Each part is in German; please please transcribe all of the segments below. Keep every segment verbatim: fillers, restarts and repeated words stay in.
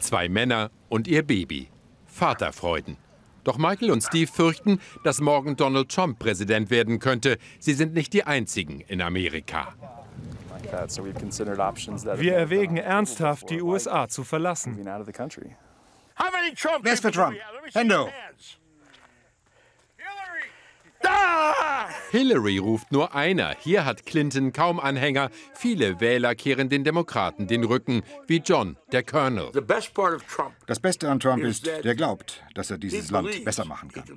Zwei Männer und ihr Baby. Vaterfreuden. Doch Michael und Steve fürchten, dass morgen Donald Trump Präsident werden könnte. Sie sind nicht die einzigen in Amerika. Wir erwägen ernsthaft, die U S A zu verlassen. Wer ist für Trump? Hände hoch. Hillary ruft nur einer. Hier hat Clinton kaum Anhänger. Viele Wähler kehren den Demokraten den Rücken, wie John, der Colonel. Das Beste an Trump ist, der glaubt, dass er dieses Land besser machen kann.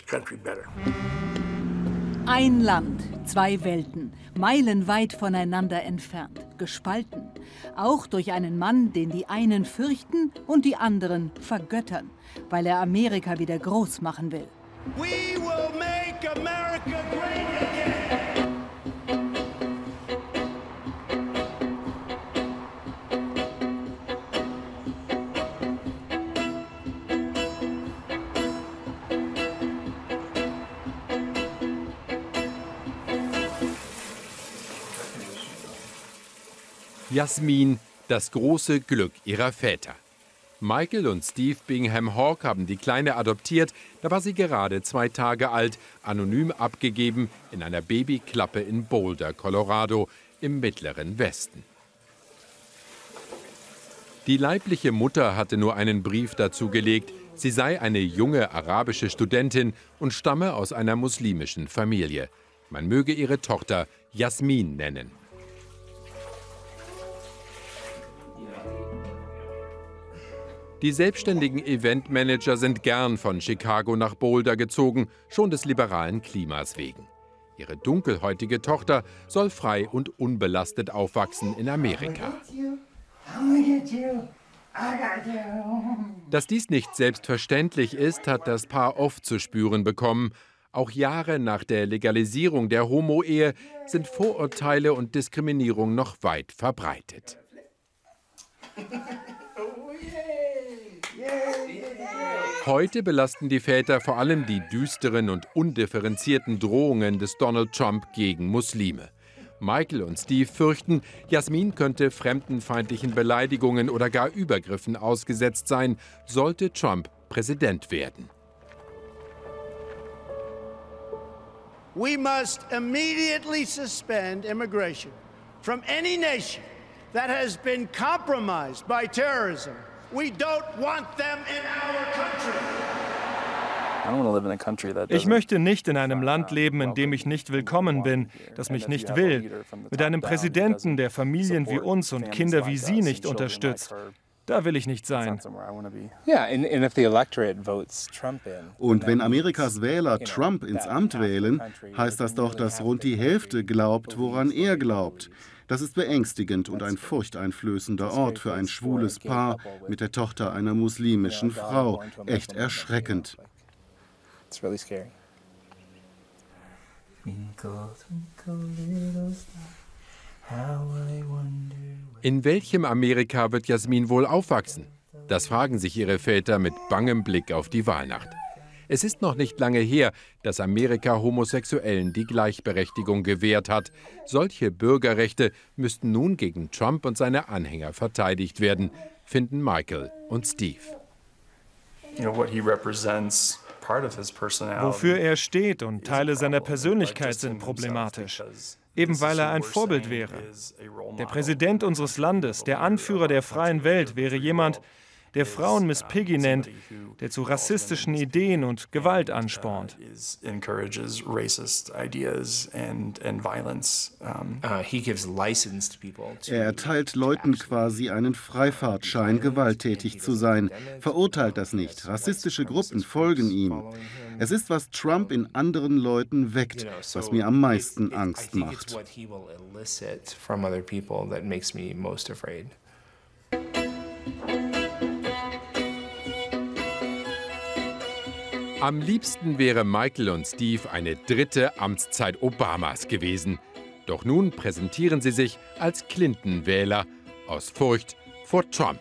Ein Land, zwei Welten, meilenweit voneinander entfernt, gespalten. Auch durch einen Mann, den die einen fürchten und die anderen vergöttern, weil er Amerika wieder groß machen will. We will make America great again. Jasmin, das große Glück ihrer Väter. Michael und Steve Bingham Hawke haben die Kleine adoptiert. Da war sie gerade zwei Tage alt, anonym abgegeben in einer Babyklappe in Boulder, Colorado, im mittleren Westen. Die leibliche Mutter hatte nur einen Brief dazu gelegt. Sie sei eine junge arabische Studentin und stamme aus einer muslimischen Familie. Man möge ihre Tochter Jasmin nennen. Die selbstständigen Eventmanager sind gern von Chicago nach Boulder gezogen, schon des liberalen Klimas wegen. Ihre dunkelhäutige Tochter soll frei und unbelastet aufwachsen in Amerika. Dass dies nicht selbstverständlich ist, hat das Paar oft zu spüren bekommen. Auch Jahre nach der Legalisierung der Homo-Ehe sind Vorurteile und Diskriminierung noch weit verbreitet. Heute belasten die Väter vor allem die düsteren und undifferenzierten Drohungen des Donald Trump gegen Muslime. Michael und Steve fürchten, Jasmin könnte fremdenfeindlichen Beleidigungen oder gar Übergriffen ausgesetzt sein, sollte Trump Präsident werden. We must immediately suspend immigration from any nation that has been compromised by terrorism. We don't want them in our country. Ich möchte nicht in einem Land leben, in dem ich nicht willkommen bin, das mich nicht will, mit einem Präsidenten, der Familien wie uns und Kinder wie Sie nicht unterstützt. Da will ich nicht sein. Und wenn Amerikas Wähler Trump ins Amt wählen, heißt das doch, dass rund die Hälfte glaubt, woran er glaubt. Das ist beängstigend und ein furchteinflößender Ort für ein schwules Paar mit der Tochter einer muslimischen Frau. Echt erschreckend. In welchem Amerika wird Jasmin wohl aufwachsen? Das fragen sich ihre Väter mit bangem Blick auf die Wahlnacht. Es ist noch nicht lange her, dass Amerika Homosexuellen die Gleichberechtigung gewährt hat. Solche Bürgerrechte müssten nun gegen Trump und seine Anhänger verteidigt werden, finden Michael und Steve. Wofür er steht und Teile seiner Persönlichkeit sind problematisch. Eben weil er ein Vorbild wäre. Der Präsident unseres Landes, der Anführer der freien Welt, wäre jemand, der Frauen Miss Piggy nennt, der zu rassistischen Ideen und Gewalt anspornt. Er erteilt Leuten quasi einen Freifahrtschein, gewalttätig zu sein, verurteilt das nicht. Rassistische Gruppen folgen ihm. Es ist, was Trump in anderen Leuten weckt, was mir am meisten Angst macht. Am liebsten wäre Michael und Steve eine dritte Amtszeit Obamas gewesen. Doch nun präsentieren sie sich als Clinton-Wähler aus Furcht vor Trump.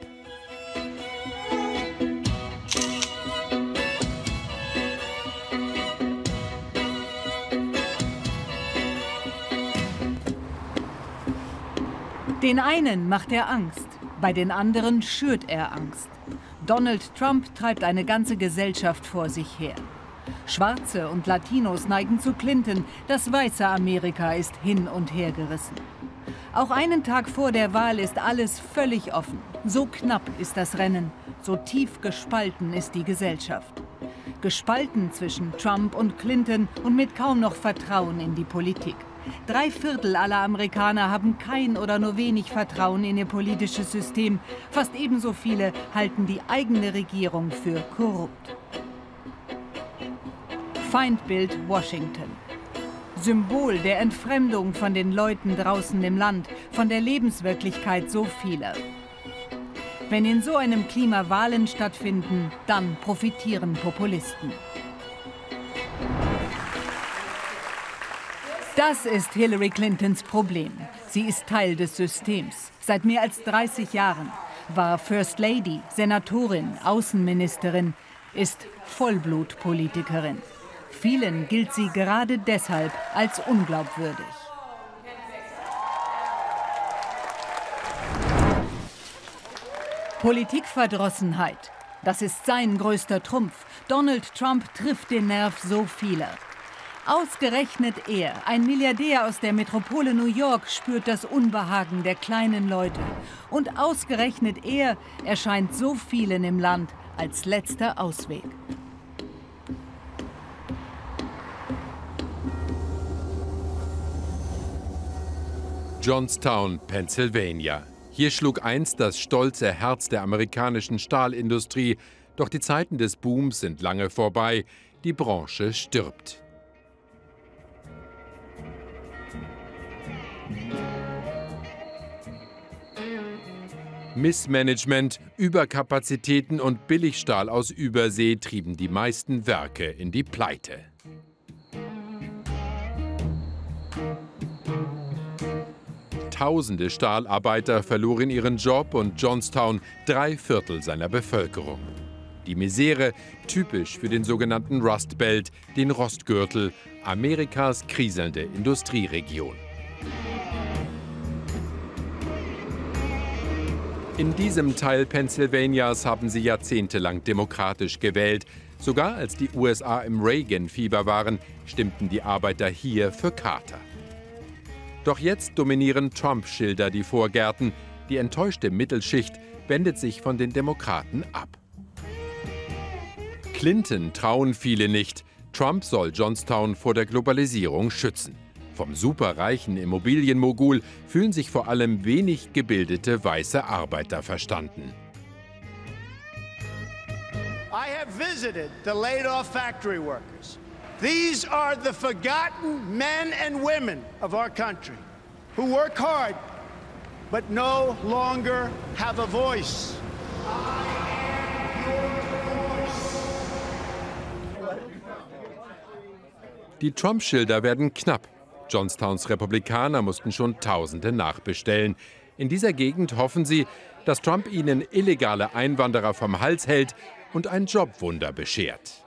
Den einen macht er Angst, bei den anderen schürt er Angst. Donald Trump treibt eine ganze Gesellschaft vor sich her. Schwarze und Latinos neigen zu Clinton, das weiße Amerika ist hin und her gerissen. Auch einen Tag vor der Wahl ist alles völlig offen. So knapp ist das Rennen, so tief gespalten ist die Gesellschaft. Gespalten zwischen Trump und Clinton und mit kaum noch Vertrauen in die Politik. Drei Viertel aller Amerikaner haben kein oder nur wenig Vertrauen in ihr politisches System. Fast ebenso viele halten die eigene Regierung für korrupt. Feindbild Washington. Symbol der Entfremdung von den Leuten draußen im Land, von der Lebenswirklichkeit so vieler. Wenn in so einem Klima Wahlen stattfinden, dann profitieren Populisten. Das ist Hillary Clintons Problem. Sie ist Teil des Systems. Seit mehr als dreißig Jahren. War First Lady, Senatorin, Außenministerin, ist Vollblutpolitikerin. Vielen gilt sie gerade deshalb als unglaubwürdig. Politikverdrossenheit. Das ist sein größter Trumpf. Donald Trump trifft den Nerv so vieler. Ausgerechnet er, ein Milliardär aus der Metropole New York, spürt das Unbehagen der kleinen Leute. Und ausgerechnet er erscheint so vielen im Land als letzter Ausweg. Johnstown, Pennsylvania. Hier schlug einst das stolze Herz der amerikanischen Stahlindustrie. Doch die Zeiten des Booms sind lange vorbei. Die Branche stirbt. Missmanagement, Überkapazitäten und Billigstahl aus Übersee trieben die meisten Werke in die Pleite. Tausende Stahlarbeiter verloren ihren Job und Johnstown drei Viertel seiner Bevölkerung. Die Misere, typisch für den sogenannten Rust Belt, den Rostgürtel, Amerikas kriselnde Industrieregion. In diesem Teil Pennsylvanias haben sie jahrzehntelang demokratisch gewählt. Sogar als die U S A im Reagan-Fieber waren, stimmten die Arbeiter hier für Carter. Doch jetzt dominieren Trump-Schilder die Vorgärten. Die enttäuschte Mittelschicht wendet sich von den Demokraten ab. Clinton trauen viele nicht. Trump soll Johnstown vor der Globalisierung schützen. Vom superreichen Immobilienmogul fühlen sich vor allem wenig gebildete weiße Arbeiter verstanden. I have visited the laid-off factory workers. These are the forgotten men and women of our country who work hard but no longer have a voice. Die Trump-Schilder werden knapp. Johnstowns Republikaner mussten schon Tausende nachbestellen. In dieser Gegend hoffen sie, dass Trump ihnen illegale Einwanderer vom Hals hält und ein Jobwunder beschert.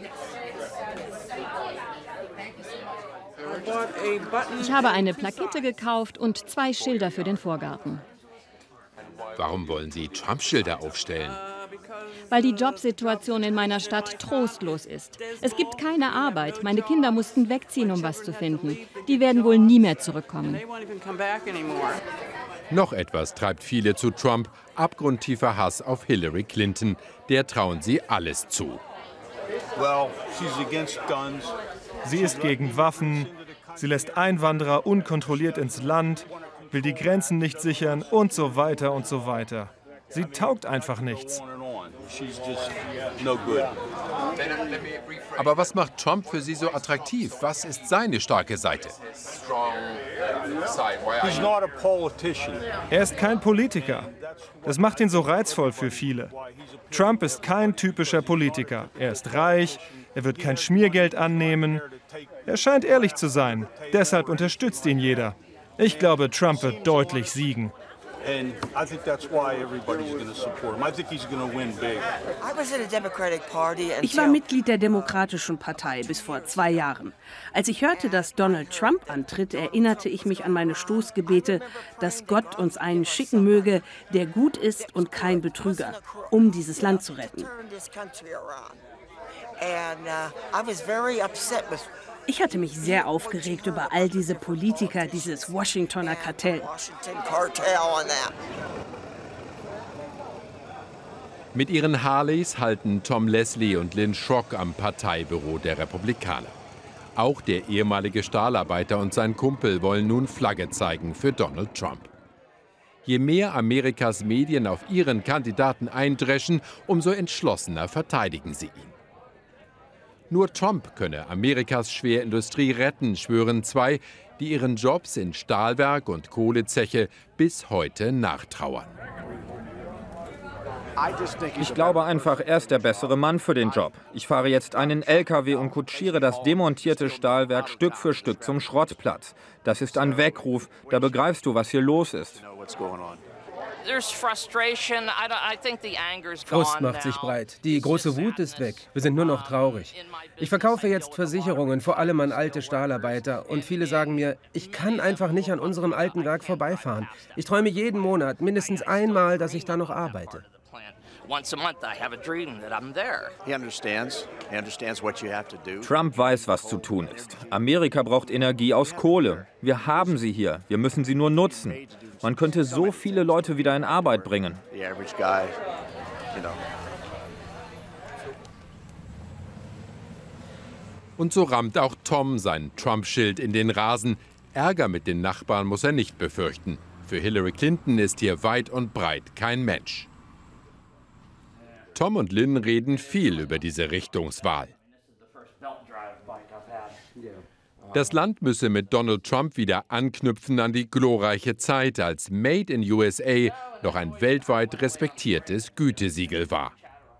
Ich habe eine Plakette gekauft und zwei Schilder für den Vorgarten. Warum wollen Sie Trump-Schilder aufstellen? Weil die Jobsituation in meiner Stadt trostlos ist. Es gibt keine Arbeit. Meine Kinder mussten wegziehen, um was zu finden. Die werden wohl nie mehr zurückkommen. Noch etwas treibt viele zu Trump: abgrundtiefer Hass auf Hillary Clinton. Der trauen sie alles zu. Sie ist gegen Waffen, sie lässt Einwanderer unkontrolliert ins Land, will die Grenzen nicht sichern und so weiter und so weiter. Sie taugt einfach nichts. Aber was macht Trump für Sie so attraktiv? Was ist seine starke Seite? Er ist kein Politiker. Das macht ihn so reizvoll für viele. Trump ist kein typischer Politiker. Er ist reich, er wird kein Schmiergeld annehmen. Er scheint ehrlich zu sein. Deshalb unterstützt ihn jeder. Ich glaube, Trump wird deutlich siegen. And I think that's why everybody's going to support him. I think he's going to win big. Ich war Mitglied der Demokratischen Partei bis vor zwei Jahren. Als ich hörte, dass Donald Trump antritt, erinnerte ich mich an meine Stoßgebete, dass Gott uns einen schicken möge, der gut ist und kein Betrüger, um dieses Land zu retten. Ich hatte mich sehr aufgeregt über all diese Politiker, dieses Washingtoner Kartell. Mit ihren Harleys halten Tom Leslie und Lynn Schrock am Parteibüro der Republikaner. Auch der ehemalige Stahlarbeiter und sein Kumpel wollen nun Flagge zeigen für Donald Trump. Je mehr Amerikas Medien auf ihren Kandidaten eindreschen, umso entschlossener verteidigen sie ihn. Nur Trump könne Amerikas Schwerindustrie retten, schwören zwei, die ihren Jobs in Stahlwerk und Kohlezeche bis heute nachtrauern. Ich glaube einfach, er ist der bessere Mann für den Job. Ich fahre jetzt einen L K W und kutschiere das demontierte Stahlwerk Stück für Stück zum Schrottplatz. Das ist ein Weckruf, da begreifst du, was hier los ist. Frust macht sich breit. Die große Wut ist weg. Wir sind nur noch traurig. Ich verkaufe jetzt Versicherungen, vor allem an alte Stahlarbeiter. Und viele sagen mir, ich kann einfach nicht an unserem alten Werk vorbeifahren. Ich träume jeden Monat mindestens einmal, dass ich da noch arbeite. Trump weiß, was zu tun ist. Amerika braucht Energie aus Kohle. Wir haben sie hier. Wir müssen sie nur nutzen. Man könnte so viele Leute wieder in Arbeit bringen. Und so rammt auch Tom sein Trump-Schild in den Rasen. Ärger mit den Nachbarn muss er nicht befürchten. Für Hillary Clinton ist hier weit und breit kein Mensch. Tom und Lynn reden viel über diese Richtungswahl. Das Land müsse mit Donald Trump wieder anknüpfen an die glorreiche Zeit, als Made in U S A noch ein weltweit respektiertes Gütesiegel war.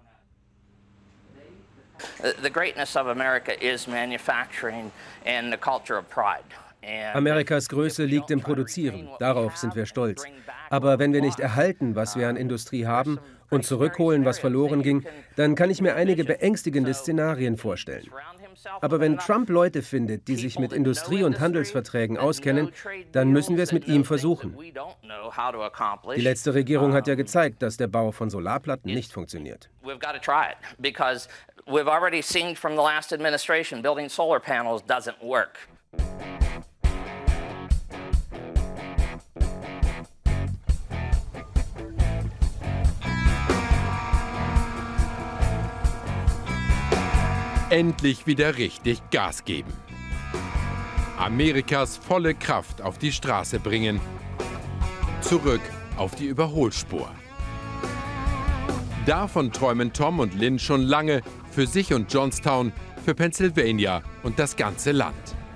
The greatness of America is manufacturing and the culture of pride. Amerikas Größe liegt im Produzieren. Darauf sind wir stolz. Aber wenn wir nicht erhalten, was wir an Industrie haben, und zurückholen, was verloren ging, dann kann ich mir einige beängstigende Szenarien vorstellen. Aber wenn Trump Leute findet, die sich mit Industrie- und Handelsverträgen auskennen, dann müssen wir es mit ihm versuchen. Die letzte Regierung hat ja gezeigt, dass der Bau von Solarplatten nicht funktioniert. We've already seen from the last administration building solar panels doesn't work. Endlich wieder richtig Gas geben. Amerikas volle Kraft auf die Straße bringen. Zurück auf die Überholspur. Davon träumen Tom und Lynn schon lange, für sich und Johnstown, für Pennsylvania und das ganze Land.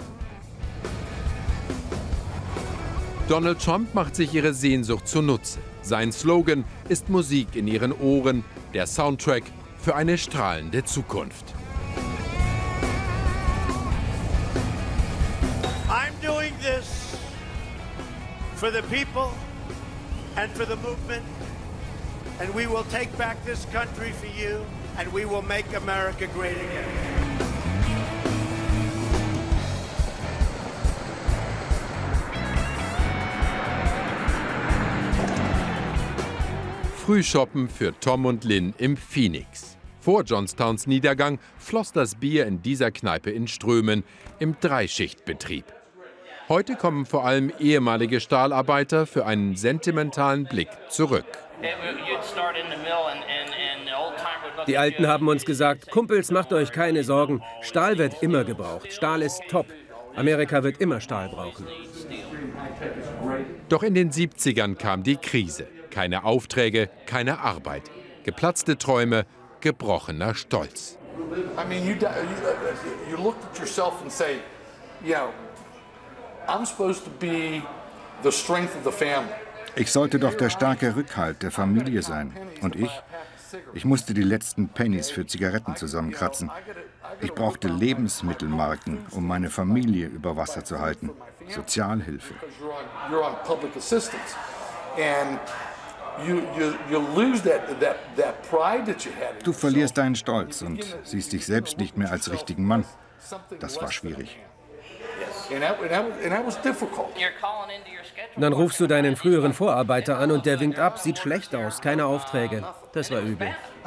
Donald Trump macht sich ihre Sehnsucht zunutze. Sein Slogan ist Musik in ihren Ohren, der Soundtrack für eine strahlende Zukunft. I'm doing this for the people and for the movement, and we will take back this country for you, and we will make America great again. Frühshoppen für Tom und Lynn im Phoenix. Vor Johnstowns Niedergang floss das Bier in dieser Kneipe in Strömen im Dreischichtbetrieb. Heute kommen vor allem ehemalige Stahlarbeiter für einen sentimentalen Blick zurück. Die Alten haben uns gesagt, Kumpels, macht euch keine Sorgen, Stahl wird immer gebraucht. Stahl ist top. Amerika wird immer Stahl brauchen. Doch in den siebzigern kam die Krise. Keine Aufträge, keine Arbeit. Geplatzte Träume, gebrochener Stolz. I mean, you, you, you look at yourself and say, yeah, I'm supposed to be the strength of the family. Ich sollte doch der starke Rückhalt der Familie sein. Und ich? Ich musste die letzten Pennies für Zigaretten zusammenkratzen. Ich brauchte Lebensmittelmarken, um meine Familie über Wasser zu halten. Sozialhilfe. Du verlierst deinen Stolz und siehst dich selbst nicht mehr als richtigen Mann. Das war schwierig. Dann rufst du deinen früheren Vorarbeiter an und der winkt ab, sieht schlecht aus, keine Aufträge. Das war übel.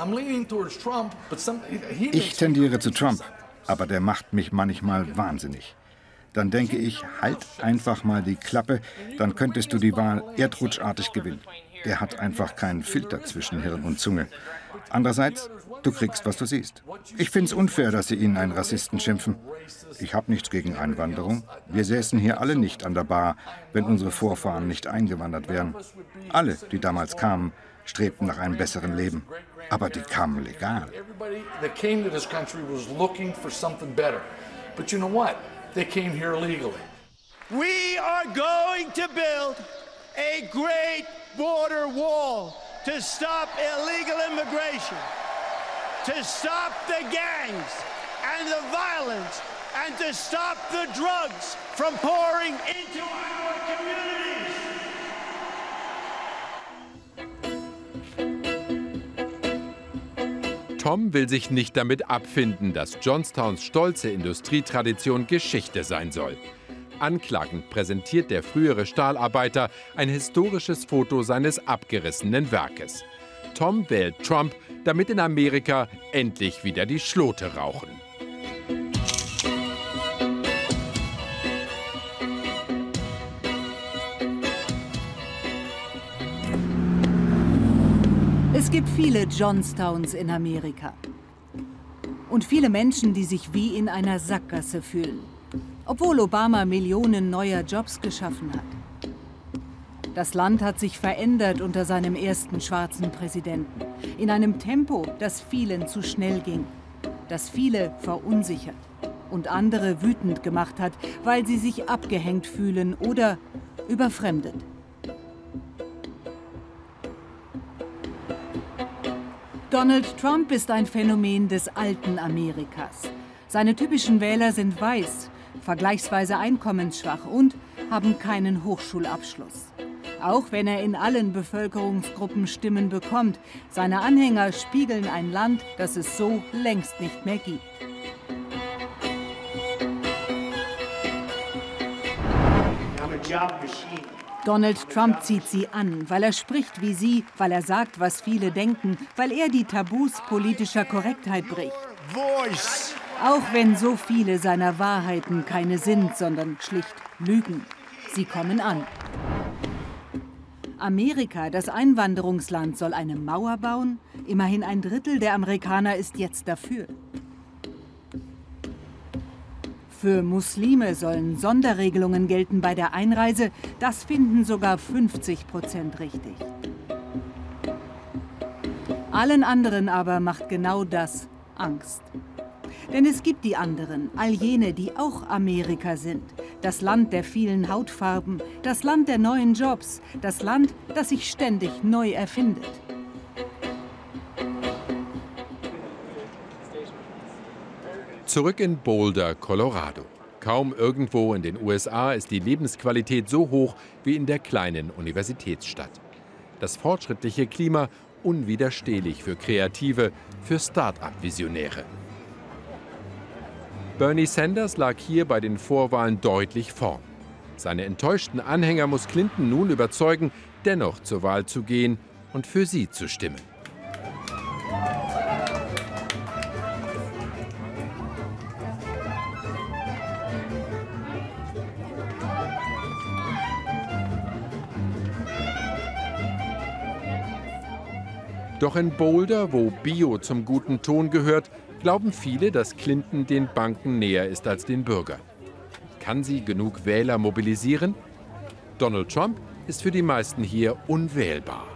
Ich tendiere zu Trump, aber der macht mich manchmal wahnsinnig. Dann denke ich, halt einfach mal die Klappe, dann könntest du die Wahl erdrutschartig gewinnen. Der hat einfach keinen Filter zwischen Hirn und Zunge. Andererseits, du kriegst, was du siehst. Ich find's unfair, dass sie ihn einen Rassisten schimpfen. Ich habe nichts gegen Einwanderung. Wir säßen hier alle nicht an der Bar, wenn unsere Vorfahren nicht eingewandert wären. Alle, die damals kamen, strebten nach einem besseren Leben. Aber die kamen legal. They came here legally. We are going to build a great border wall to stop illegal immigration, to stop the gangs and the violence, and to stop the drugs from pouring into our communities. Tom will sich nicht damit abfinden, dass Johnstowns stolze Industrietradition Geschichte sein soll. Anklagend präsentiert der frühere Stahlarbeiter ein historisches Foto seines abgerissenen Werkes. Tom wählt Trump, damit in Amerika endlich wieder die Schlote rauchen. Es gibt viele Johnstowns in Amerika. Und viele Menschen, die sich wie in einer Sackgasse fühlen. Obwohl Obama Millionen neuer Jobs geschaffen hat. Das Land hat sich verändert unter seinem ersten schwarzen Präsidenten. In einem Tempo, das vielen zu schnell ging. Das viele verunsichert und andere wütend gemacht hat, weil sie sich abgehängt fühlen oder überfremdet. Donald Trump ist ein Phänomen des alten Amerikas. Seine typischen Wähler sind weiß, vergleichsweise einkommensschwach und haben keinen Hochschulabschluss. Auch wenn er in allen Bevölkerungsgruppen Stimmen bekommt, seine Anhänger spiegeln ein Land, das es so längst nicht mehr gibt. Donald Trump zieht sie an, weil er spricht wie sie, weil er sagt, was viele denken, weil er die Tabus politischer Korrektheit bricht. Auch wenn so viele seiner Wahrheiten keine sind, sondern schlicht Lügen. Sie kommen an. Amerika, das Einwanderungsland, soll eine Mauer bauen? Immerhin ein Drittel der Amerikaner ist jetzt dafür. Für Muslime sollen Sonderregelungen gelten bei der Einreise. Das finden sogar fünfzig Prozent richtig. Allen anderen aber macht genau das Angst. Denn es gibt die anderen, all jene, die auch Amerika sind. Das Land der vielen Hautfarben, das Land der neuen Jobs, das Land, das sich ständig neu erfindet. Zurück in Boulder, Colorado. Kaum irgendwo in den U S A ist die Lebensqualität so hoch wie in der kleinen Universitätsstadt. Das fortschrittliche Klima unwiderstehlich für Kreative, für Start-up-Visionäre. Bernie Sanders lag hier bei den Vorwahlen deutlich vorn. Seine enttäuschten Anhänger muss Clinton nun überzeugen, dennoch zur Wahl zu gehen und für sie zu stimmen. Doch in Boulder, wo Bio zum guten Ton gehört, glauben viele, dass Clinton den Banken näher ist als den Bürgern. Kann sie genug Wähler mobilisieren? Donald Trump ist für die meisten hier unwählbar.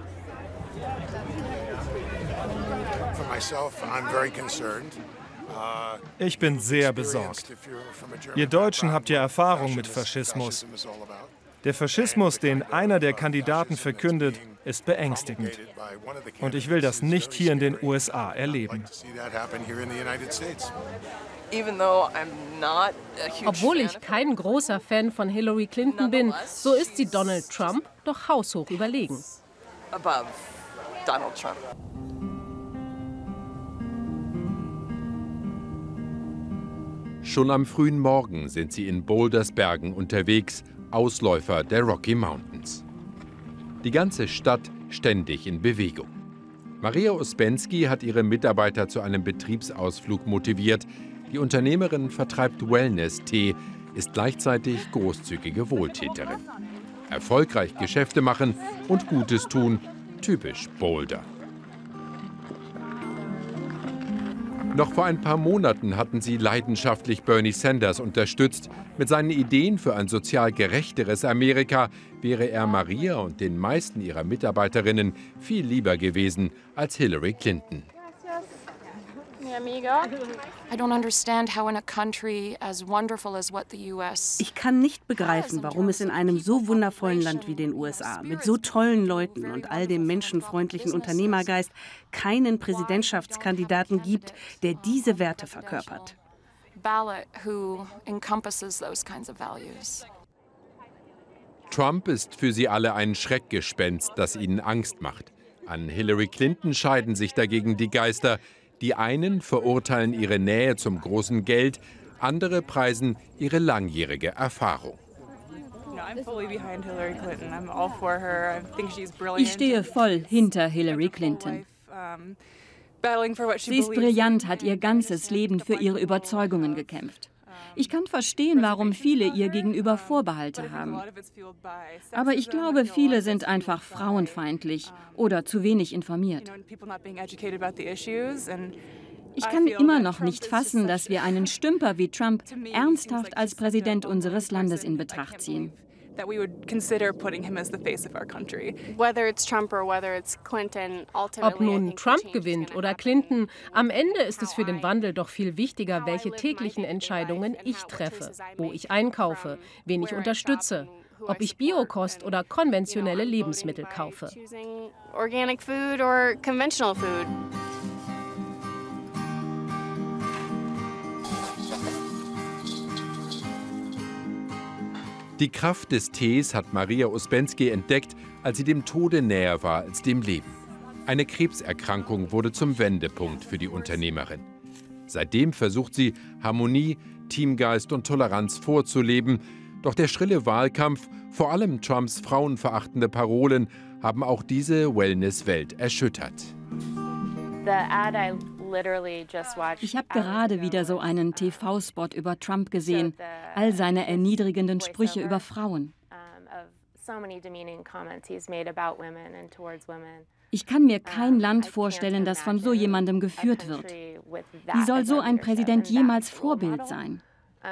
Ich bin sehr besorgt. Ihr Deutschen habt ja Erfahrung mit Faschismus. Der Faschismus, den einer der Kandidaten verkündet, ist beängstigend. Und ich will das nicht hier in den U S A erleben. Obwohl ich kein großer Fan von Hillary Clinton bin, so ist sie Donald Trump doch haushoch überlegen. Donald Trump. Schon am frühen Morgen sind sie in Boulders Bergen unterwegs, Ausläufer der Rocky Mountains. Die ganze Stadt ständig in Bewegung. Maria Ouspensky hat ihre Mitarbeiter zu einem Betriebsausflug motiviert. Die Unternehmerin vertreibt Wellness-Tee, ist gleichzeitig großzügige Wohltäterin. Erfolgreich Geschäfte machen und Gutes tun, typisch Boulder. Noch vor ein paar Monaten hatten sie leidenschaftlich Bernie Sanders unterstützt. Mit seinen Ideen für ein sozial gerechteres Amerika wäre er Maria und den meisten ihrer Mitarbeiterinnen viel lieber gewesen als Hillary Clinton. Ich kann nicht begreifen, warum es in einem so wundervollen Land wie den U S A mit so tollen Leuten und all dem menschenfreundlichen Unternehmergeist keinen Präsidentschaftskandidaten gibt, der diese Werte verkörpert. Trump ist für sie alle ein Schreckgespenst, das ihnen Angst macht. An Hillary Clinton scheiden sich dagegen die Geister. Die einen verurteilen ihre Nähe zum großen Geld, andere preisen ihre langjährige Erfahrung. Ich stehe voll hinter Hillary Clinton. Sie ist brillant, hat ihr ganzes Leben für ihre Überzeugungen gekämpft. Ich kann verstehen, warum viele ihr gegenüber Vorbehalte haben. Aber ich glaube, viele sind einfach frauenfeindlich oder zu wenig informiert. Ich kann immer noch nicht fassen, dass wir einen Stümper wie Trump ernsthaft als Präsident unseres Landes in Betracht ziehen. Ob nun Trump gewinnt oder Clinton, am Ende ist es für den Wandel doch viel wichtiger, welche täglichen Entscheidungen ich treffe, wo ich einkaufe, wen ich unterstütze, ob ich Biokost oder konventionelle Lebensmittel kaufe. Die Kraft des Tees hat Maria Ouspensky entdeckt, als sie dem Tode näher war als dem Leben. Eine Krebserkrankung wurde zum Wendepunkt für die Unternehmerin. Seitdem versucht sie, Harmonie, Teamgeist und Toleranz vorzuleben. Doch der schrille Wahlkampf, vor allem Trumps frauenverachtende Parolen, haben auch diese Wellness-Welt erschüttert. Ich habe gerade wieder so einen T V-Spot über Trump gesehen, all seine erniedrigenden Sprüche über Frauen. Ich kann mir kein Land vorstellen, das von so jemandem geführt wird. Wie soll so ein Präsident jemals Vorbild sein?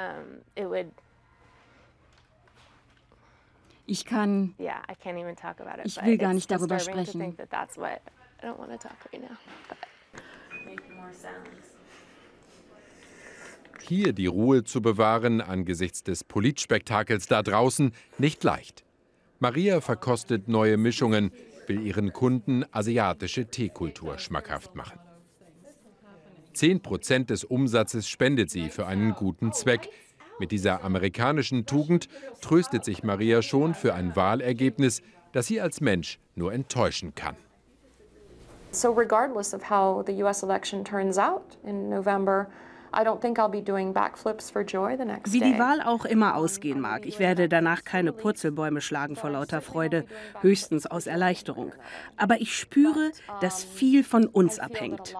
Ich kann... Ich will gar nicht darüber sprechen. Hier die Ruhe zu bewahren angesichts des Politspektakels da draußen, nicht leicht. Maria verkostet neue Mischungen, will ihren Kunden asiatische Teekultur schmackhaft machen. Zehn Prozent des Umsatzes spendet sie für einen guten Zweck. Mit dieser amerikanischen Tugend tröstet sich Maria schon für ein Wahlergebnis, das sie als Mensch nur enttäuschen kann. So regardless of how the U S election turns out in November, I don't think I'll be doing backflips for joy the next day. Wie die Wahl auch immer ausgehen mag, ich werde danach keine Purzelbäume schlagen vor lauter Freude, höchstens aus Erleichterung. Aber ich spüre, dass viel von uns abhängt.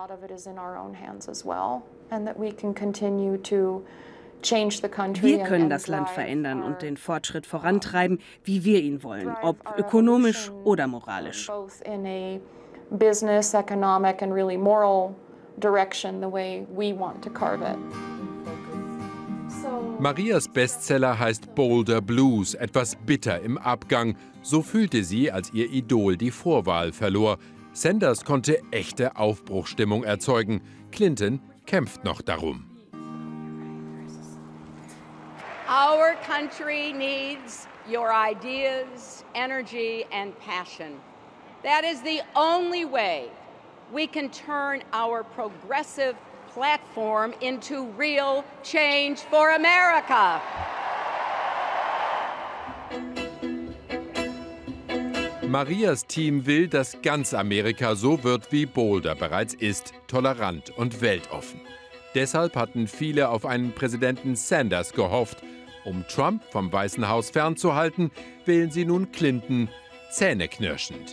Wir können das Land verändern und den Fortschritt vorantreiben, wie wir ihn wollen, ob ökonomisch oder moralisch. Business, economic, and really moral direction, the way we want to carve it. Marias Bestseller heißt Boulder Blues, etwas bitter im Abgang. So fühlte sie, als ihr Idol die Vorwahl verlor. Sanders konnte echte Aufbruchsstimmung erzeugen. Clinton kämpft noch darum. Our country needs your ideas, energy and passion. That is the only way we can turn our progressive platform into real change for America. Marias Team will, dass ganz Amerika so wird, wie Boulder bereits ist, tolerant und weltoffen. Deshalb hatten viele auf einen Präsidenten Sanders gehofft. Um Trump vom Weißen Haus fernzuhalten, wählen sie nun Clinton zähneknirschend.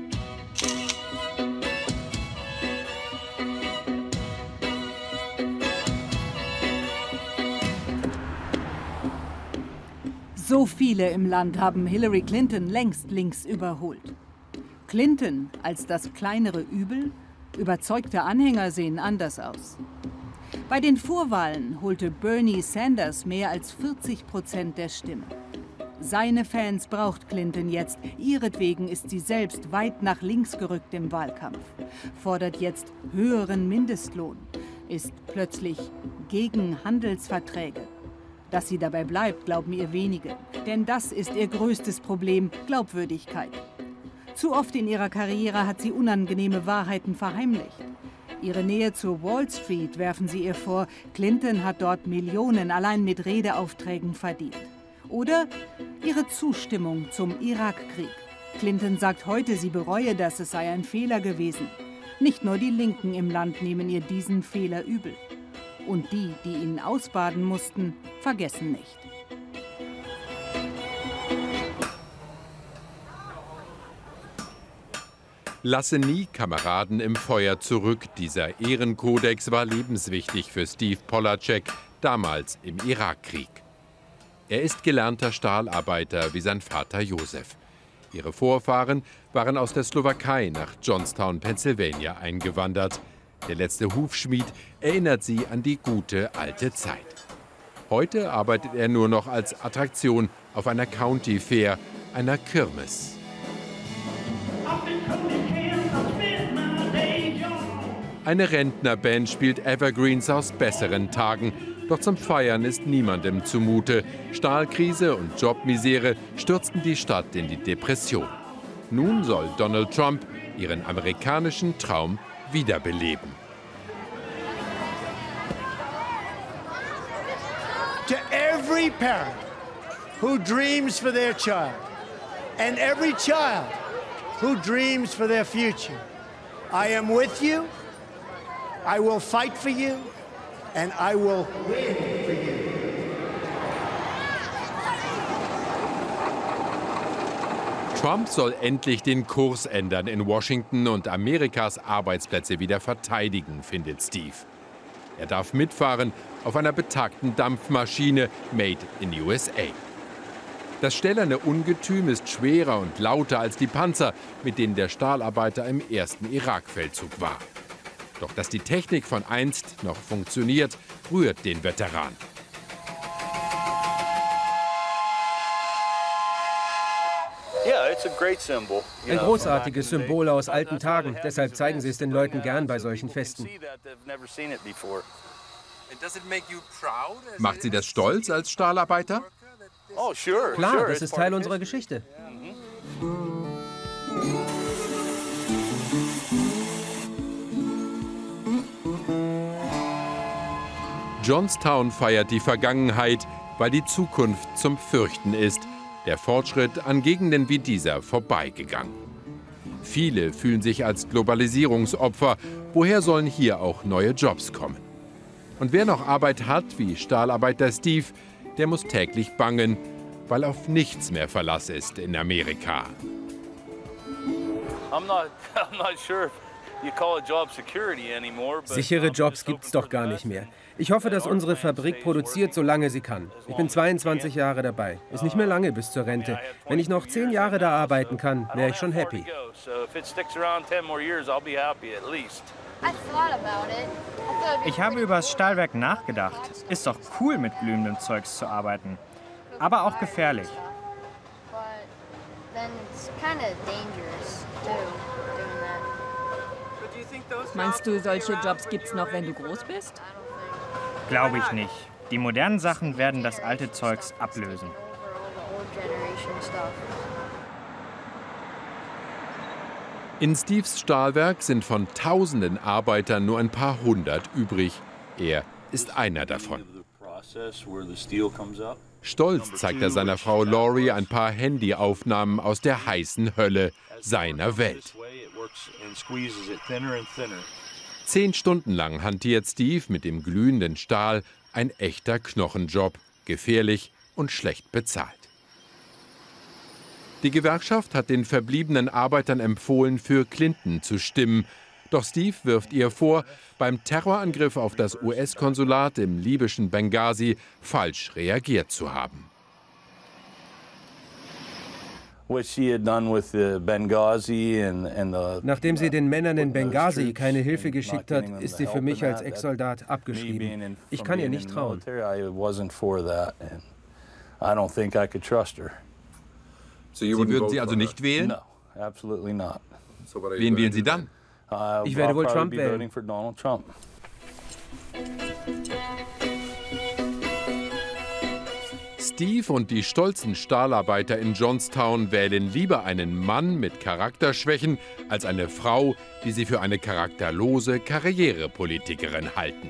So viele im Land haben Hillary Clinton längst links überholt. Clinton als das kleinere Übel? Überzeugte Anhänger sehen anders aus. Bei den Vorwahlen holte Bernie Sanders mehr als vierzig Prozent der Stimmen. Seine Fans braucht Clinton jetzt. Ihretwegen ist sie selbst weit nach links gerückt im Wahlkampf. Fordert jetzt höheren Mindestlohn. Ist plötzlich gegen Handelsverträge. Dass sie dabei bleibt, glauben ihr wenige. Denn das ist ihr größtes Problem, Glaubwürdigkeit. Zu oft in ihrer Karriere hat sie unangenehme Wahrheiten verheimlicht. Ihre Nähe zur Wall Street werfen sie ihr vor. Clinton hat dort Millionen allein mit Redeaufträgen verdient. Oder ihre Zustimmung zum Irakkrieg. Clinton sagt heute, sie bereue das, es sei ein Fehler gewesen. Nicht nur die Linken im Land nehmen ihr diesen Fehler übel. Und die, die ihn ausbaden mussten, vergessen nicht. Lasse nie Kameraden im Feuer zurück. Dieser Ehrenkodex war lebenswichtig für Steve Polacek, damals im Irakkrieg. Er ist gelernter Stahlarbeiter wie sein Vater Josef. Ihre Vorfahren waren aus der Slowakei nach Johnstown, Pennsylvania eingewandert. Der letzte Hufschmied erinnert sie an die gute alte Zeit. Heute arbeitet er nur noch als Attraktion auf einer County Fair, einer Kirmes. Eine Rentnerband spielt Evergreens aus besseren Tagen. Doch zum Feiern ist niemandem zumute. Stahlkrise und Jobmisere stürzten die Stadt in die Depression. Nun soll Donald Trump ihren amerikanischen Traum wiederbeleben. To every parent who dreams for their child and every child who dreams for their future, I am with you, I will fight for you, and I will win for you. Trump soll endlich den Kurs ändern in Washington und Amerikas Arbeitsplätze wieder verteidigen, findet Steve. Er darf mitfahren auf einer betagten Dampfmaschine made in U S A. Das stählerne Ungetüm ist schwerer und lauter als die Panzer, mit denen der Stahlarbeiter im ersten Irakfeldzug war. Doch dass die Technik von einst noch funktioniert, rührt den Veteran. Ein großartiges Symbol aus alten Tagen. Deshalb zeigen sie es den Leuten gern bei solchen Festen. Macht Sie das stolz als Stahlarbeiter? Klar, das ist Teil unserer Geschichte. Johnstown feiert die Vergangenheit, weil die Zukunft zum Fürchten ist. Der Fortschritt an Gegenden wie dieser vorbeigegangen. Viele fühlen sich als Globalisierungsopfer. Woher sollen hier auch neue Jobs kommen? Und wer noch Arbeit hat, wie Stahlarbeiter Steve, der muss täglich bangen, weil auf nichts mehr Verlass ist in Amerika. Sichere Jobs gibt's doch gar nicht mehr. Ich hoffe, dass unsere Fabrik produziert, solange sie kann. Ich bin zweiundzwanzig Jahre dabei. Ist nicht mehr lange bis zur Rente. Wenn ich noch zehn Jahre da arbeiten kann, wäre ich schon happy. Ich habe über das Stahlwerk nachgedacht. Ist doch cool, mit glühendem Zeugs zu arbeiten. Aber auch gefährlich. Meinst du, solche Jobs gibt's noch, wenn du groß bist? Glaube ich nicht. Die modernen Sachen werden das alte Zeugs ablösen. generation. In Steves Stahlwerk sind von tausenden Arbeitern nur ein paar hundert übrig. Er ist einer davon. Stolz zeigt er seiner Frau Laurie ein paar Handyaufnahmen aus der heißen Hölle seiner Welt. Zehn Stunden lang hantiert Steve mit dem glühenden Stahl, ein echter Knochenjob, gefährlich und schlecht bezahlt. Die Gewerkschaft hat den verbliebenen Arbeitern empfohlen, für Clinton zu stimmen. Doch Steve wirft ihr vor, beim Terrorangriff auf das U S-Konsulat im libyschen Benghazi falsch reagiert zu haben. Nachdem sie den Männern in Benghazi keine Hilfe geschickt hat, ist sie für mich als Ex-Soldat abgeschrieben. Ich kann ihr nicht trauen. Sie würden sie also nicht wählen? Wen wählen Sie dann? Ich werde wohl Trump wählen. Steve und die stolzen Stahlarbeiter in Johnstown wählen lieber einen Mann mit Charakterschwächen als eine Frau, die sie für eine charakterlose Karrierepolitikerin halten.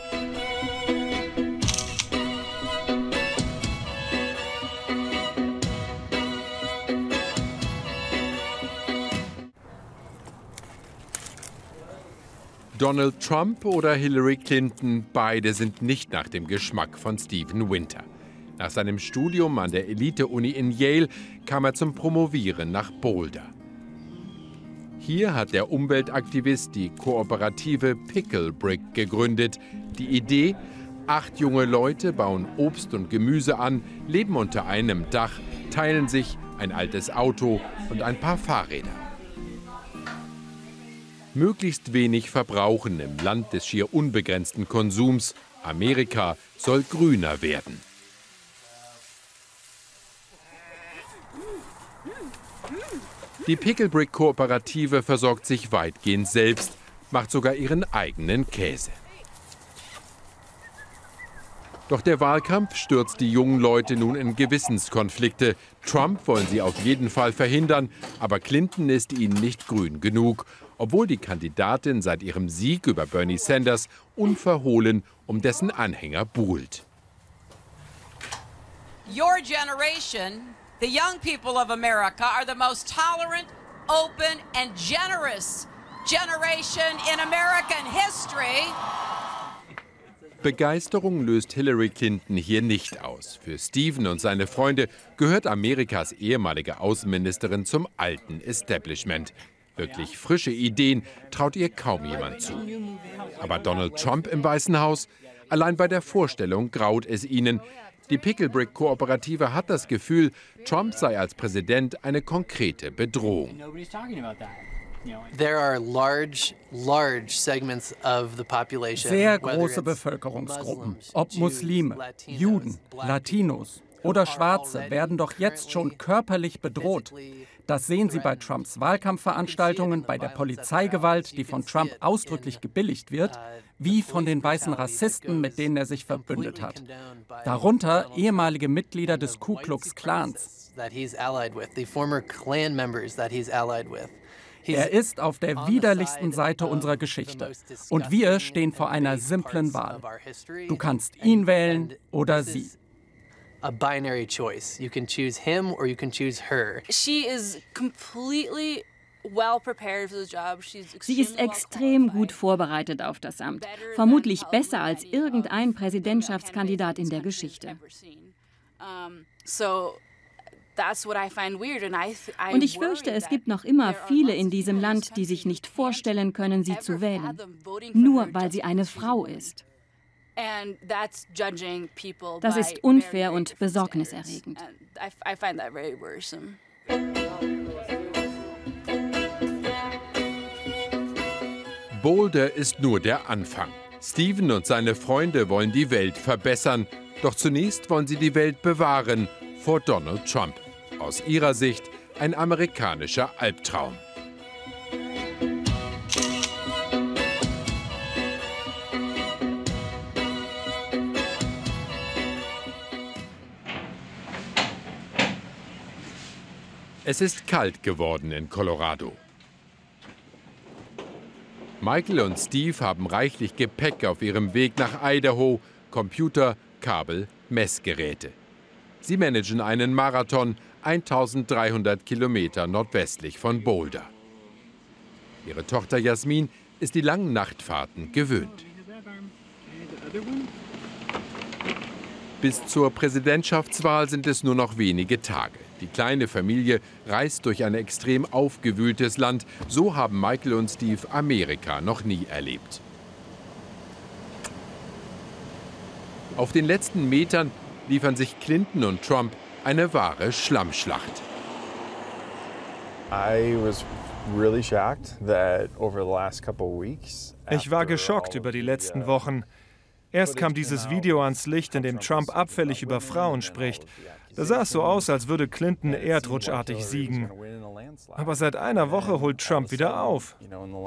Donald Trump oder Hillary Clinton, beide sind nicht nach dem Geschmack von Stephen Winter. Nach seinem Studium an der Elite-Uni in Yale kam er zum Promovieren nach Boulder. Hier hat der Umweltaktivist die Kooperative Pickle Brick gegründet. Die Idee: acht junge Leute bauen Obst und Gemüse an, leben unter einem Dach, teilen sich ein altes Auto und ein paar Fahrräder. Möglichst wenig verbrauchen im Land des schier unbegrenzten Konsums. Amerika soll grüner werden. Die Picklebrick-Kooperative versorgt sich weitgehend selbst, macht sogar ihren eigenen Käse. Doch der Wahlkampf stürzt die jungen Leute nun in Gewissenskonflikte. Trump wollen sie auf jeden Fall verhindern, aber Clinton ist ihnen nicht grün genug, obwohl die Kandidatin seit ihrem Sieg über Bernie Sanders unverhohlen um dessen Anhänger buhlt. Your generation, the young people of America, are the most tolerant, open and generous generation in American history. Begeisterung löst Hillary Clinton hier nicht aus. Für Stephen und seine Freunde gehört Amerikas ehemalige Außenministerin zum alten Establishment. Wirklich frische Ideen traut ihr kaum jemand zu. Aber Donald Trump im Weißen Haus? Allein bei der Vorstellung graut es ihnen. Die Picklebrick-Kooperative hat das Gefühl, Trump sei als Präsident eine konkrete Bedrohung. Sehr große Bevölkerungsgruppen, ob Muslime, Juden, Latinos oder Schwarze, werden doch jetzt schon körperlich bedroht. Das sehen Sie bei Trumps Wahlkampfveranstaltungen, bei der Polizeigewalt, die von Trump ausdrücklich gebilligt wird, wie von den weißen Rassisten, mit denen er sich verbündet hat. Darunter ehemalige Mitglieder des Ku Klux Klans. Er ist auf der widerlichsten Seite unserer Geschichte. Und wir stehen vor einer simplen Wahl. Du kannst ihn wählen oder sie. A binary choice. You can choose him or you can choose her. She is completely well prepared for the job. Sie ist extrem gut vorbereitet auf das Amt. Vermutlich besser als irgendein Präsidentschaftskandidat in der Geschichte. Und ich fürchte, es gibt noch immer viele in diesem Land, die sich nicht vorstellen können, sie zu wählen. Nur weil sie eine Frau ist. Das ist unfair und besorgniserregend. Boulder ist nur der Anfang. Stephen und seine Freunde wollen die Welt verbessern. Doch zunächst wollen sie die Welt bewahren vor Donald Trump. Aus ihrer Sicht ein amerikanischer Albtraum. Es ist kalt geworden in Colorado. Michael und Steve haben reichlich Gepäck auf ihrem Weg nach Idaho, Computer, Kabel, Messgeräte. Sie managen einen Marathon eintausenddreihundert Kilometer nordwestlich von Boulder. Ihre Tochter Jasmin ist die langen Nachtfahrten gewöhnt. Bis zur Präsidentschaftswahl sind es nur noch wenige Tage. Die kleine Familie reist durch ein extrem aufgewühltes Land. So haben Michael und Steve Amerika noch nie erlebt. Auf den letzten Metern liefern sich Clinton und Trump eine wahre Schlammschlacht. Ich war geschockt über die letzten Wochen. Erst kam dieses Video ans Licht, in dem Trump abfällig über Frauen spricht. Da sah es so aus, als würde Clinton erdrutschartig siegen. Aber seit einer Woche holt Trump wieder auf.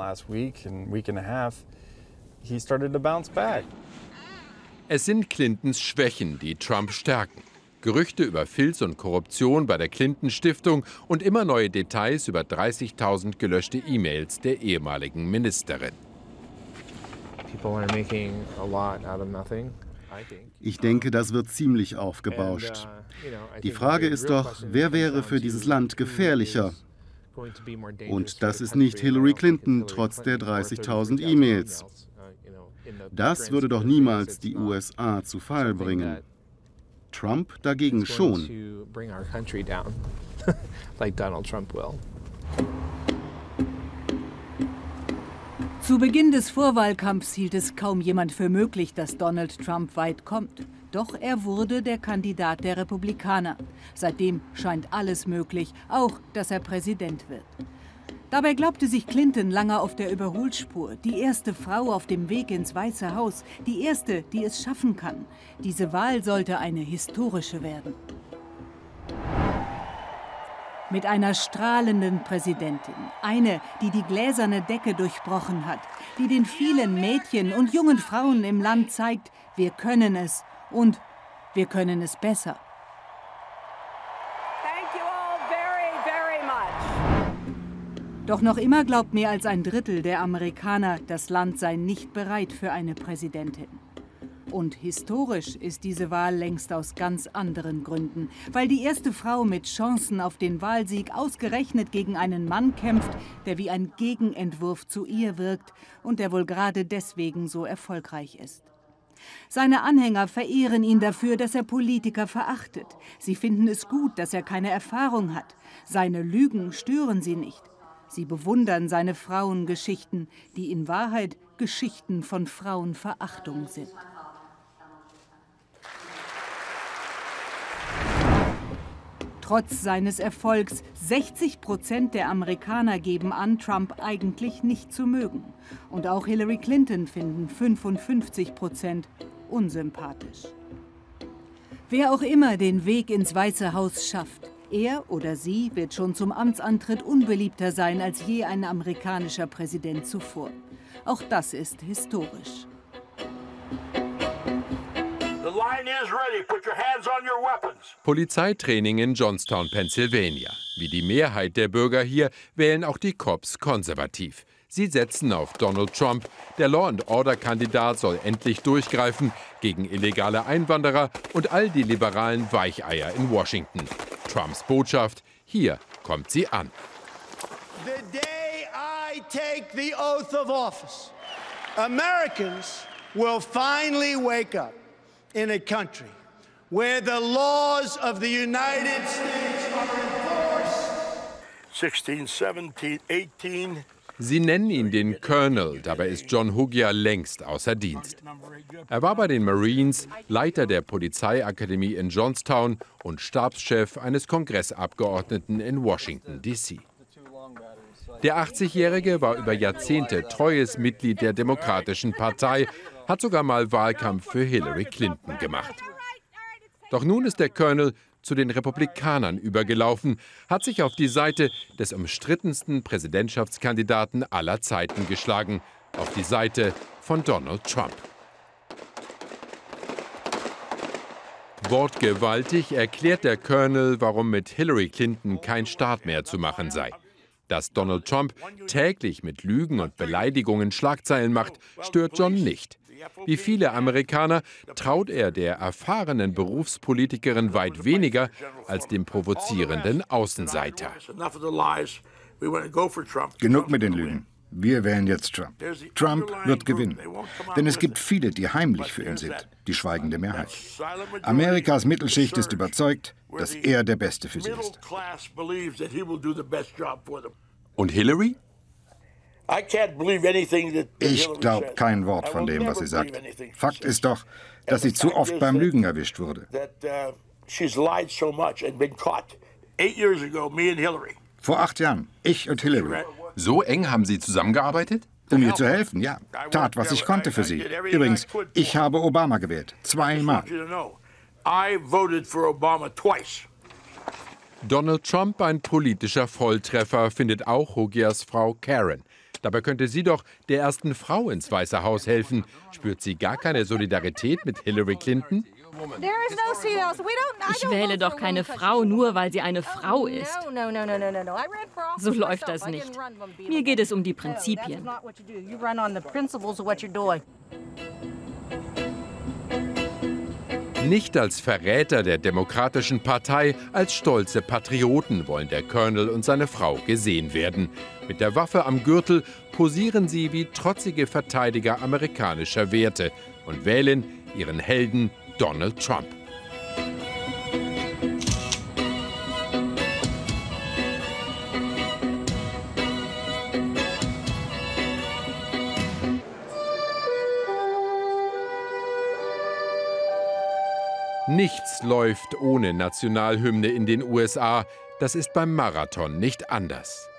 Es sind Clintons Schwächen, die Trump stärken. Gerüchte über Filz und Korruption bei der Clinton-Stiftung und immer neue Details über dreißigtausend gelöschte E-Mails der ehemaligen Ministerin. Ich denke, das wird ziemlich aufgebauscht. Die Frage ist doch, wer wäre für dieses Land gefährlicher? Und das ist nicht Hillary Clinton, trotz der dreißigtausend E-Mails. Das würde doch niemals die U S A zu Fall bringen. Trump dagegen schon. Zu Beginn des Vorwahlkampfs hielt es kaum jemand für möglich, dass Donald Trump weit kommt. Doch er wurde der Kandidat der Republikaner. Seitdem scheint alles möglich, auch dass er Präsident wird. Dabei glaubte sich Clinton lange auf der Überholspur. Die erste Frau auf dem Weg ins Weiße Haus. Die erste, die es schaffen kann. Diese Wahl sollte eine historische werden. Mit einer strahlenden Präsidentin. Eine, die die gläserne Decke durchbrochen hat. Die den vielen Mädchen und jungen Frauen im Land zeigt, wir können es und wir können es besser. Doch noch immer glaubt mehr als ein Drittel der Amerikaner, das Land sei nicht bereit für eine Präsidentin. Und historisch ist diese Wahl längst aus ganz anderen Gründen. Weil die erste Frau mit Chancen auf den Wahlsieg ausgerechnet gegen einen Mann kämpft, der wie ein Gegenentwurf zu ihr wirkt und der wohl gerade deswegen so erfolgreich ist. Seine Anhänger verehren ihn dafür, dass er Politiker verachtet. Sie finden es gut, dass er keine Erfahrung hat. Seine Lügen stören sie nicht. Sie bewundern seine Frauengeschichten, die in Wahrheit Geschichten von Frauenverachtung sind. Trotz seines Erfolgs, sechzig Prozent der Amerikaner geben an, Trump eigentlich nicht zu mögen. Und auch Hillary Clinton finden fünfundfünfzig Prozent unsympathisch. Wer auch immer den Weg ins Weiße Haus schafft, er oder sie wird schon zum Amtsantritt unbeliebter sein als je ein amerikanischer Präsident zuvor. Auch das ist historisch. Polizeitraining in Johnstown, Pennsylvania. Wie die Mehrheit der Bürger hier wählen auch die Cops konservativ. Sie setzen auf Donald Trump. Der Law-and-Order-Kandidat soll endlich durchgreifen gegen illegale Einwanderer und all die liberalen Weicheier in Washington. Trumps Botschaft, hier kommt sie an. The day I take the oath of office, Americans will finally wake up in a country where the laws of the United States are enforced. sixteen, seventeen, eighteen. Sie nennen ihn den Colonel, dabei ist John Huggia längst außer Dienst. Er war bei den Marines, Leiter der Polizeiakademie in Johnstown und Stabschef eines Kongressabgeordneten in Washington, D C Der achtzigjährige war über Jahrzehnte treues Mitglied der Demokratischen Partei, hat sogar mal Wahlkampf für Hillary Clinton gemacht. Doch nun ist der Colonel zu den Republikanern übergelaufen, hat sich auf die Seite des umstrittensten Präsidentschaftskandidaten aller Zeiten geschlagen, auf die Seite von Donald Trump. Wortgewaltig erklärt der Colonel, warum mit Hillary Clinton kein Staat mehr zu machen sei. Dass Donald Trump täglich mit Lügen und Beleidigungen Schlagzeilen macht, stört John nicht. Wie viele Amerikaner traut er der erfahrenen Berufspolitikerin weit weniger als dem provozierenden Außenseiter. Genug mit den Lügen. Wir wählen jetzt Trump. Trump wird gewinnen. Denn es gibt viele, die heimlich für ihn sind, die schweigende Mehrheit. Amerikas Mittelschicht ist überzeugt, dass er der Beste für sie ist. Und Hillary? Ich glaube kein Wort von dem, was sie sagt. Fakt ist doch, dass sie zu oft beim Lügen erwischt wurde. Vor acht Jahren, ich und Hillary. So eng haben Sie zusammengearbeitet? Um ihr zu helfen, ja. Tat, was ich konnte für sie. Übrigens, ich habe Obama gewählt. Zweimal. Donald Trump ein politischer Volltreffer, findet auch Hogias Frau Karen. Dabei könnte sie doch der ersten Frau ins Weiße Haus helfen. Spürt sie gar keine Solidarität mit Hillary Clinton? Ich wähle doch keine Frau nur, weil sie eine Frau ist. So läuft das nicht. Mir geht es um die Prinzipien. Nicht als Verräter der Demokratischen Partei, als stolze Patrioten wollen der Colonel und seine Frau gesehen werden. Mit der Waffe am Gürtel posieren sie wie trotzige Verteidiger amerikanischer Werte und wählen ihren Helden Donald Trump. Nichts läuft ohne Nationalhymne in den U S A. Das ist beim Marathon nicht anders.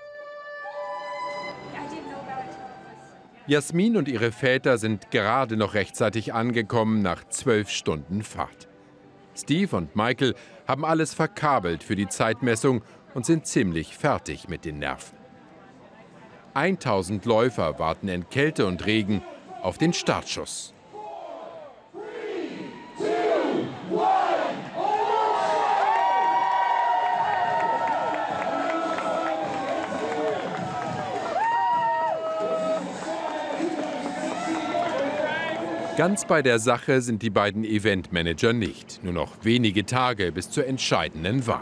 Jasmin und ihre Väter sind gerade noch rechtzeitig angekommen nach zwölf Stunden Fahrt. Steve und Michael haben alles verkabelt für die Zeitmessung und sind ziemlich fertig mit den Nerven. tausend Läufer warten in Kälte und Regen auf den Startschuss. Ganz bei der Sache sind die beiden Eventmanager nicht. Nur noch wenige Tage bis zur entscheidenden Wahl.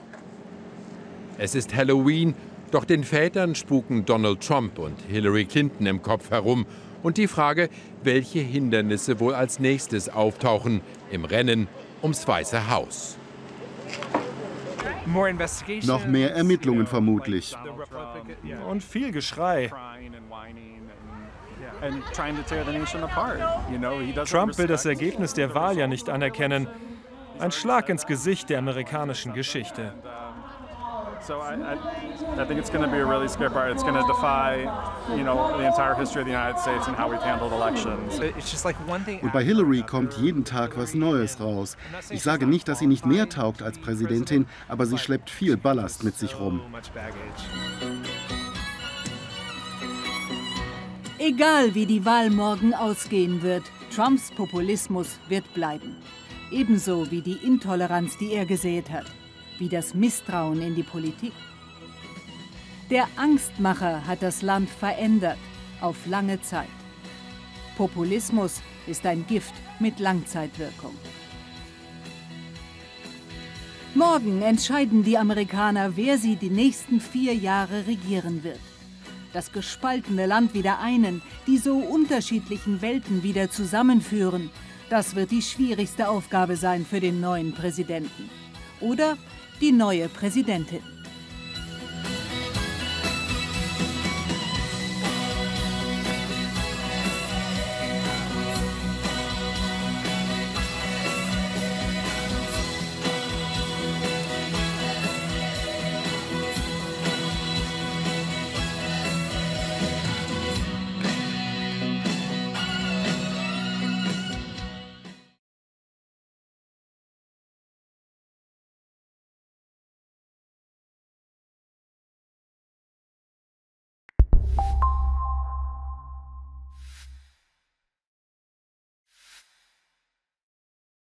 Es ist Halloween, doch den Vätern spuken Donald Trump und Hillary Clinton im Kopf herum. Und die Frage, welche Hindernisse wohl als nächstes auftauchen im Rennen ums Weiße Haus. Noch mehr Ermittlungen vermutlich. Und viel Geschrei. Trump will das Ergebnis der Wahl ja nicht anerkennen. Ein Schlag ins Gesicht der amerikanischen Geschichte. So I, I, I think it's going to be a really scary part. It's going to defy, you know, the entire history of the United States and how we've handled elections. It's just like one thing. Und bei Hillary kommt jeden Tag was Neues raus. Ich sage nicht, dass sie nicht mehr taugt als Präsidentin, aber sie schleppt viel Ballast mit sich rum. Egal wie die Wahl morgen ausgehen wird, Trumps Populismus wird bleiben. Ebenso wie die Intoleranz, die er gesät hat. Wie das Misstrauen in die Politik. Der Angstmacher hat das Land verändert, auf lange Zeit. Populismus ist ein Gift mit Langzeitwirkung. Morgen entscheiden die Amerikaner, wer sie die nächsten vier Jahre regieren wird. Das gespaltene Land wieder einen, die so unterschiedlichen Welten wieder zusammenführen. Das wird die schwierigste Aufgabe sein für den neuen Präsidenten. Oder die neue Präsidentin.